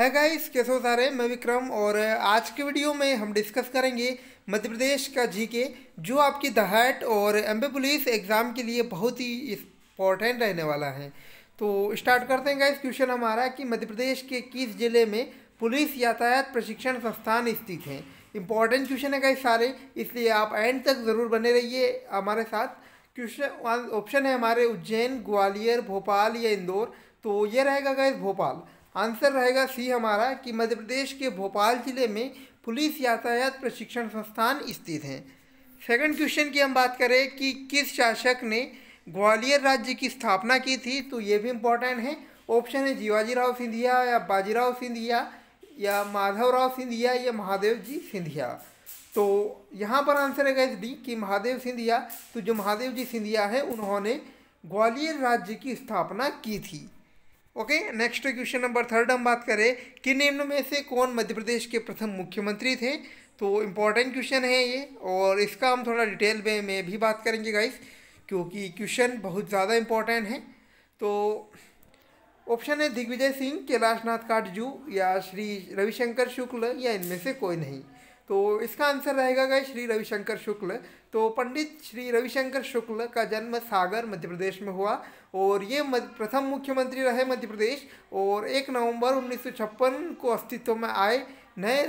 है गाइस, कैसे हो सारे। मैं विक्रम और आज के वीडियो में हम डिस्कस करेंगे मध्य प्रदेश का जीके, जो आपकी दहाड़ और एमपी पुलिस एग्ज़ाम के लिए बहुत ही इम्पोर्टेंट रहने वाला है। तो स्टार्ट करते हैं गाइस। क्वेश्चन हमारा कि मध्य प्रदेश के किस जिले में पुलिस यातायात प्रशिक्षण संस्थान स्थित हैं। इंपॉर्टेंट क्वेश्चन है गाइस सारे, इसलिए आप एंड तक ज़रूर बने रहिए हमारे साथ। क्वेश्चन ऑप्शन है हमारे उज्जैन, ग्वालियर, भोपाल या इंदौर। तो ये रहेगा गाइस भोपाल। आंसर रहेगा सी हमारा कि मध्य प्रदेश के भोपाल जिले में पुलिस यातायात प्रशिक्षण संस्थान स्थित हैं। सेकंड क्वेश्चन की हम बात करें कि किस शासक ने ग्वालियर राज्य की स्थापना की थी, तो ये भी इम्पोर्टेंट है। ऑप्शन है जीवाजीराव सिंधिया या बाजीराव सिंधिया या माधवराव सिंधिया या महादेव जी सिंधिया। तो यहाँ पर आंसर है गाइस डी कि महादेव सिंधिया। तो जो महादेव जी सिंधिया है उन्होंने ग्वालियर राज्य की स्थापना की थी। Okay, next question number third हम बात करें कि निम्न में से कौन मध्य प्रदेश के प्रथम मुख्यमंत्री थे। तो इम्पॉर्टेंट क्वेश्चन है ये, और इसका हम थोड़ा डिटेल में भी बात करेंगे गाइस, क्योंकि क्वेश्चन बहुत ज़्यादा इम्पॉर्टेंट है। तो ऑप्शन है दिग्विजय सिंह, कैलाशनाथ काटजू या श्री रविशंकर शुक्ल या इनमें से कोई नहीं। तो इसका आंसर रहेगा गाइस श्री रविशंकर शुक्ल। तो पंडित श्री रविशंकर शुक्ल का जन्म सागर मध्य प्रदेश में हुआ, और ये प्रथम मुख्यमंत्री रहे मध्य प्रदेश, और 1 नवंबर 1956 को अस्तित्व में आए नए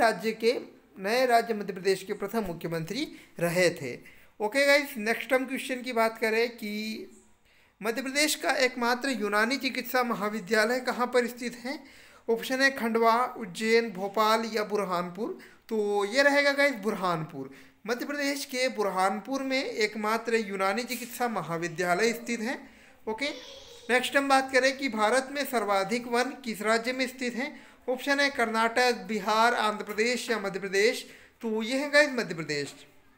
राज्य मध्य प्रदेश के प्रथम मुख्यमंत्री रहे थे। ओके गाइस, नेक्स्ट हम क्वेश्चन की बात करें कि मध्य प्रदेश का एकमात्र यूनानी चिकित्सा महाविद्यालय कहाँ पर स्थित है। ऑप्शन है खंडवा, उज्जैन, भोपाल या बुरहानपुर। तो ये रहेगा गाइस बुरहानपुर। मध्य प्रदेश के बुरहानपुर में एकमात्र यूनानी चिकित्सा महाविद्यालय स्थित है। ओके, नेक्स्ट हम बात करें कि भारत में सर्वाधिक वन किस राज्य में स्थित है। ऑप्शन है कर्नाटक, बिहार, आंध्र प्रदेश या मध्य प्रदेश। तो ये है गाइस मध्य प्रदेश।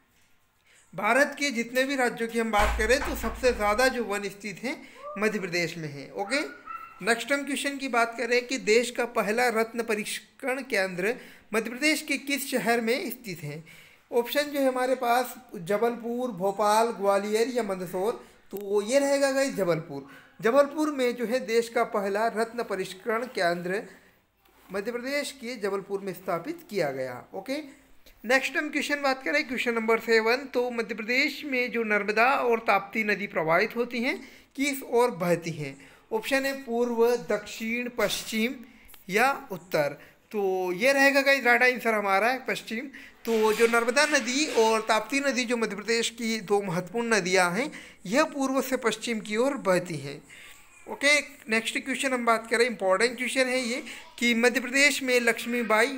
भारत के जितने भी राज्यों की हम बात करें तो सबसे ज़्यादा जो वन स्थित हैं मध्य प्रदेश में है। ओके, नेक्स्ट हम क्वेश्चन की बात करें कि देश का पहला रत्न परीक्षण केंद्र मध्य प्रदेश के किस शहर में स्थित है। ऑप्शन जो है हमारे पास जबलपुर, भोपाल, ग्वालियर या मंदसौर। तो ये रहेगा गाइस जबलपुर। जबलपुर में जो है देश का पहला रत्न परीक्षण केंद्र मध्य प्रदेश के जबलपुर में स्थापित किया गया। ओके, नेक्स्ट हम क्वेश्चन बात करें, क्वेश्चन नंबर 7। तो मध्य प्रदेश में जो नर्मदा और ताप्ती नदी प्रवाहित होती हैं किस ओर बहती हैं। ऑप्शन है पूर्व, दक्षिण, पश्चिम या उत्तर। तो ये रहेगा गाइस राइट आंसर हमारा है पश्चिम। तो जो नर्मदा नदी और ताप्ती नदी जो मध्य प्रदेश की दो महत्वपूर्ण नदियां हैं, यह पूर्व से पश्चिम की ओर बहती हैं। ओके, नेक्स्ट क्वेश्चन हम बात करें, इंपॉर्टेंट क्वेश्चन है ये कि मध्य प्रदेश में Lakshmibai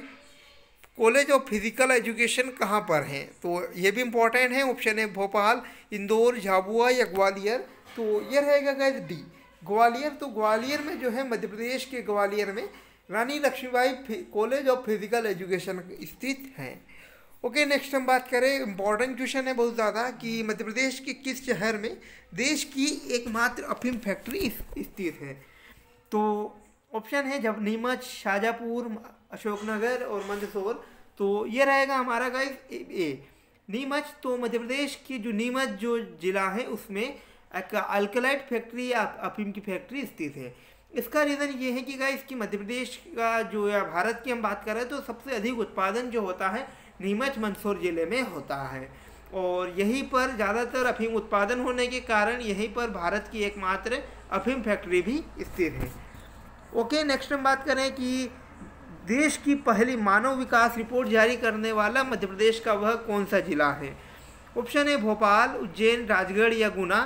college of physical education कहाँ पर हैं। तो ये भी इम्पॉर्टेंट है। ऑप्शन है भोपाल, इंदौर, झाबुआ या ग्वालियर। तो ये रहेगा गाइस डी ग्वालियर। तो ग्वालियर में जो है मध्य प्रदेश के ग्वालियर में Rani Lakshmibai college of physical education स्थित हैं। ओके, नेक्स्ट हम बात करें, इंपॉर्टेंट क्वेश्चन है बहुत ज़्यादा कि मध्य प्रदेश के किस शहर में देश की एकमात्र अफीम फैक्ट्री स्थित है। तो ऑप्शन है जब नीमच, शाजापुर, अशोकनगर और मंदसौर। तो ये रहेगा हमारा गाइस ए नीमच। तो मध्य प्रदेश की जो नीमच जो जिला है उसमें एक अल्कलाइट फैक्ट्री या अफीम की फैक्ट्री स्थित है। इसका रीज़न ये है कि गाइस कि मध्य प्रदेश का जो या भारत की हम बात कर रहे हैं तो सबसे अधिक उत्पादन जो होता है नीमच मंदसौर जिले में होता है, और यहीं पर ज़्यादातर अफीम उत्पादन होने के कारण यहीं पर भारत की एकमात्र अफीम फैक्ट्री भी स्थित है। ओके, नेक्स्ट हम बात करें कि देश की पहली मानव विकास रिपोर्ट जारी करने वाला मध्य प्रदेश का वह कौन सा जिला है। ऑप्शन है भोपाल, उज्जैन, राजगढ़ या गुना।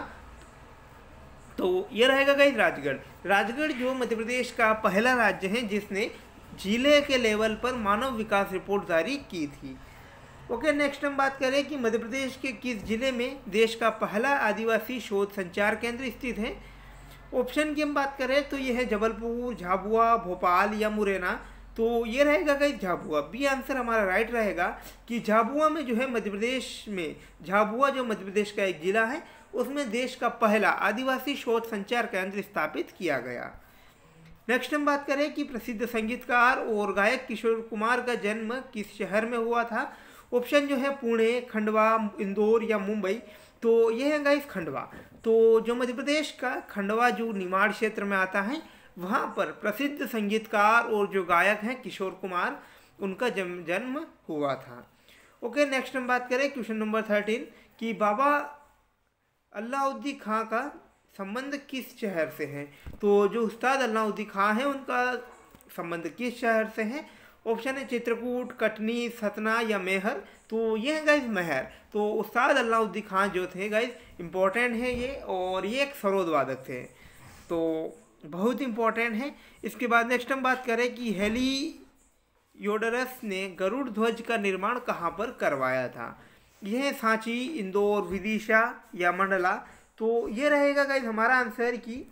तो ये रहेगा गाइस राजगढ़। राजगढ़ जो मध्य प्रदेश का पहला राज्य है जिसने जिले के लेवल पर मानव विकास रिपोर्ट जारी की थी। ओके, नेक्स्ट हम बात करें कि मध्य प्रदेश के किस जिले में देश का पहला आदिवासी शोध संचार केंद्र स्थित है। ऑप्शन की हम बात करें तो ये है जबलपुर, झाबुआ, भोपाल या मुरैना। तो ये रहेगा गाइस झाबुआ। बी आंसर हमारा राइट रहेगा कि झाबुआ में जो है मध्य प्रदेश में झाबुआ जो मध्य प्रदेश का एक जिला है उसमें देश का पहला आदिवासी शोध संचार केंद्र स्थापित किया गया। नेक्स्ट हम बात करें कि प्रसिद्ध संगीतकार और गायक किशोर कुमार का जन्म किस शहर में हुआ था। ऑप्शन जो है पुणे, खंडवा, इंदौर या मुंबई। तो ये है गाइस खंडवा। तो जो मध्य प्रदेश का खंडवा जो निमाड़ क्षेत्र में आता है वहाँ पर प्रसिद्ध संगीतकार और जो गायक हैं किशोर कुमार, उनका जन्म हुआ था। ओके, नेक्स्ट हम बात करें क्वेश्चन नंबर 13 कि बाबा अलाउद्दीन खां का संबंध किस शहर से है। तो जो उस्ताद अलाउद्दीन खां है उनका संबंध किस शहर से है। ऑप्शन है चित्रकूट, कटनी, सतना या मेहर। तो ये है गाइज मेहर। तो उस्ताद अलाउद्दीन खां जो थे गाइज इम्पोर्टेंट है ये, और ये एक सरोद वादक थे, तो बहुत इंपॉर्टेंट है। इसके बाद नेक्स्ट हम बात करें कि हेलियोडोरस ने गरुड़ ध्वज का निर्माण कहाँ पर करवाया था। यह सांची, इंदौर, विदिशा या मंडला। तो ये रहेगा गाइज हमारा आंसर कि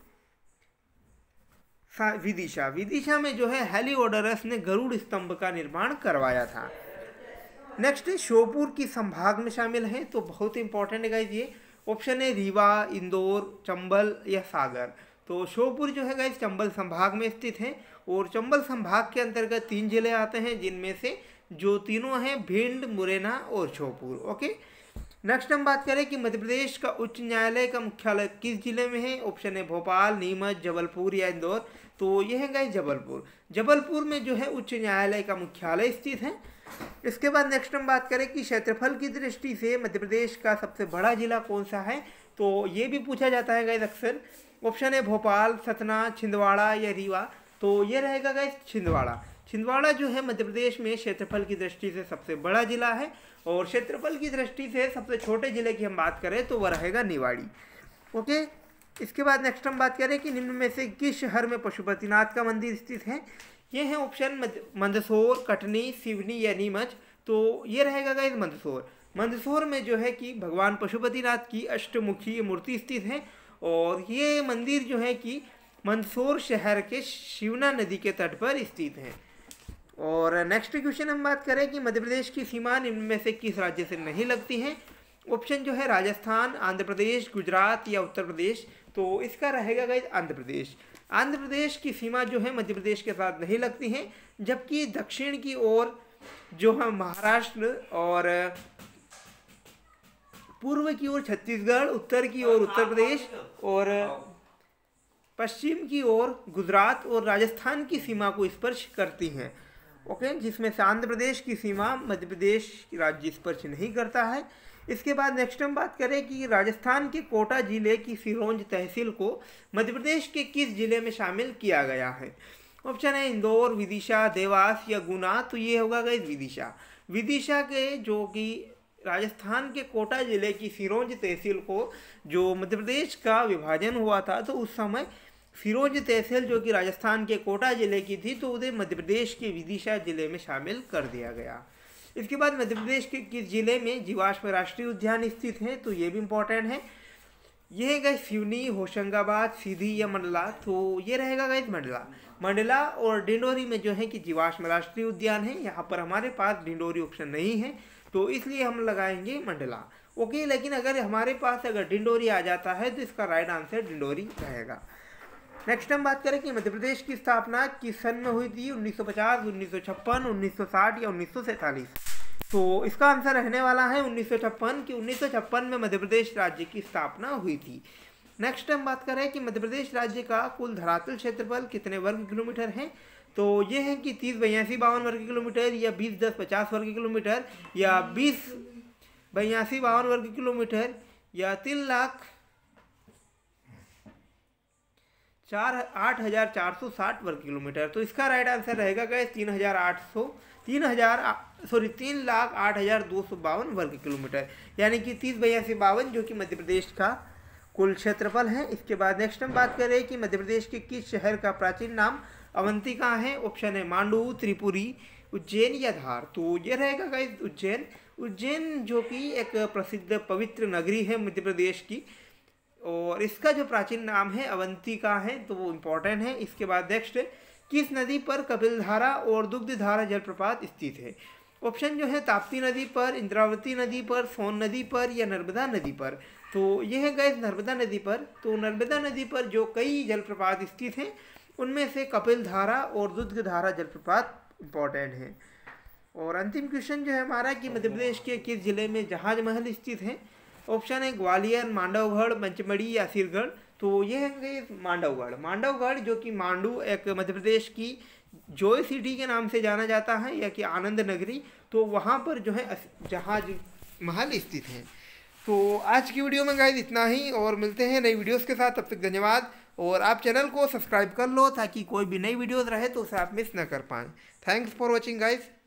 विदिशा। विदिशा में जो है हेलियोडोरस ने गरुड़ स्तंभ का निर्माण करवाया था। नेक्स्ट श्योपुर की संभाग में शामिल है, तो बहुत इंपॉर्टेंट है गाइज ये। ऑप्शन है रीवा, इंदौर, चंबल या सागर। तो श्योपुर जो है गाइज चंबल संभाग में स्थित है, और चंबल संभाग के अंतर्गत 3 जिले आते हैं, जिनमें से जो तीनों हैं भिंड, मुरैना और श्योपुर। ओके, नेक्स्ट हम बात करें कि मध्य प्रदेश का उच्च न्यायालय का मुख्यालय किस जिले में है। ऑप्शन है भोपाल, नीमच, जबलपुर या इंदौर। तो यह है गाइस जबलपुर। जबलपुर में जो है उच्च न्यायालय का मुख्यालय स्थित है। इसके बाद नेक्स्ट हम बात करें कि क्षेत्रफल की दृष्टि से मध्य प्रदेश का सबसे बड़ा जिला कौन सा है। तो ये भी पूछा जाता है गाइस अक्सर। ऑप्शन है भोपाल, सतना, छिंदवाड़ा या रीवा। तो ये रहेगा गाइस छिंदवाड़ा। छिंदवाड़ा जो है मध्य प्रदेश में क्षेत्रफल की दृष्टि से सबसे बड़ा जिला है, और क्षेत्रफल की दृष्टि से सबसे छोटे जिले की हम बात करें तो वह रहेगा निवाड़ी। ओके, इसके बाद नेक्स्ट हम बात करें कि निम्न में से किस शहर में पशुपतिनाथ का मंदिर स्थित है। ये है ऑप्शन मंदसौर, कटनी, सिवनी या नीमच। तो ये रहेगा गाइस मंदसौर। मंदसौर में जो है कि भगवान पशुपतिनाथ की अष्टमुखी मूर्ति स्थित है, और ये मंदिर जो है कि मंदसौर शहर के शिवना नदी के तट पर स्थित है। और नेक्स्ट क्वेश्चन हम बात करें कि मध्य प्रदेश की सीमा निम्न में से किस राज्य से नहीं लगती है। ऑप्शन जो है राजस्थान, आंध्र प्रदेश, गुजरात या उत्तर प्रदेश। तो इसका रहेगा गाइस आंध्र प्रदेश। आंध्र प्रदेश की सीमा जो है मध्य प्रदेश के साथ नहीं लगती है, जबकि दक्षिण की ओर जो है महाराष्ट्र, और पूर्व की ओर छत्तीसगढ़, उत्तर की ओर उत्तर प्रदेश, और पश्चिम की ओर गुजरात और राजस्थान की सीमा को स्पर्श करती हैं। ओके, जिसमें से आंध्र प्रदेश की सीमा मध्य प्रदेश राज्य स्पर्श नहीं करता है। इसके बाद नेक्स्ट हम बात करें कि राजस्थान के कोटा जिले की सिरोंज तहसील को मध्य प्रदेश के किस जिले में शामिल किया गया है। ऑप्शन है इंदौर, विदिशा, देवास या गुना। तो ये होगा गाइस विदिशा। विदिशा के जो कि राजस्थान के कोटा जिले की सिरोंज तहसील को जो मध्य प्रदेश का विभाजन हुआ था, तो उस समय सिरोंज तहसील जो कि राजस्थान के कोटा जिले की थी, तो उसे मध्य प्रदेश के विदिशा जिले में शामिल कर दिया गया। इसके बाद मध्य प्रदेश के किस जिले में जीवाश्म राष्ट्रीय उद्यान स्थित है। तो ये भी इंपॉर्टेंट है। ये है गाइस सिवनी, होशंगाबाद, सीधी या मंडला। तो ये रहेगा गाइस मंडला। मंडला और डिंडोरी में जो है कि जीवाश्म राष्ट्रीय उद्यान है। यहाँ पर हमारे पास डिंडोरी ऑप्शन नहीं है, तो इसलिए हम लगाएंगे मंडला। ओके, लेकिन अगर हमारे पास अगर डिंडोरी आ जाता है तो इसका राइट आंसर डिंडोरी रहेगा। नेक्स्ट हम बात करें कि मध्य प्रदेश की स्थापना किस सन में हुई थी। 1950, 1956, 1960 या 1947। तो इसका आंसर रहने वाला है 1956 कि 1956 में मध्य प्रदेश राज्य की स्थापना हुई थी। नेक्स्ट हम बात करें कि मध्य प्रदेश राज्य का कुल धरातल क्षेत्रफल कितने वर्ग किलोमीटर है। तो ये है कि 30, 82, 52 वर्ग किलोमीटर, या 20, 10, 50 वर्ग किलोमीटर, या 20, 82, 52 वर्ग किलोमीटर, या 3,08,460 वर्ग किलोमीटर। तो इसका राइट आंसर रहेगा गाइस 3,08,252 वर्ग किलोमीटर, यानी कि 30, 82, 52 जो कि मध्य प्रदेश का कुल क्षेत्रफल है। इसके बाद नेक्स्ट हम बात करें कि मध्य प्रदेश के किस शहर का प्राचीन नाम अवंतिका है। ऑप्शन है मांडू, त्रिपुरी, उज्जैन या धार। तो ये रहेगा गाइस उज्जैन। उज्जैन जो कि एक प्रसिद्ध पवित्र नगरी है मध्य प्रदेश की, और इसका जो प्राचीन नाम है अवंतिका है, तो वो इम्पोर्टेंट है। इसके बाद नेक्स्ट किस नदी पर कपिलधारा और दुग्धधारा जलप्रपात स्थित है। ऑप्शन जो है ताप्ती नदी पर, इंद्रावती नदी पर, सोन नदी पर या नर्मदा नदी पर। तो यह है गाइस नर्मदा नदी पर। तो नर्मदा नदी पर जो कई जलप्रपात स्थित हैं, उनमें से कपिलधारा और दुग्धधारा जलप्रपात इम्पोर्टेंट है। और अंतिम क्वेश्चन जो है हमारा कि मध्य प्रदेश के किस जिले में जहाज महल स्थित है। ऑप्शन है ग्वालियर, मांडवगढ़, पंचमढ़ी या सिरगढ़। तो ये है मांडवगढ़। मांडवगढ़ जो कि मांडू एक मध्य प्रदेश की जॉय सिटी के नाम से जाना जाता है, या कि आनंद नगरी। तो वहाँ पर जो है जहाज महल स्थित हैं। तो आज की वीडियो में गाइस इतना ही, और मिलते हैं नई वीडियोस के साथ। तब तक धन्यवाद, और आप चैनल को सब्सक्राइब कर लो ताकि कोई भी नई वीडियोस रहे तो उसे आप मिस ना कर पाएँ। Thanks for watching guys.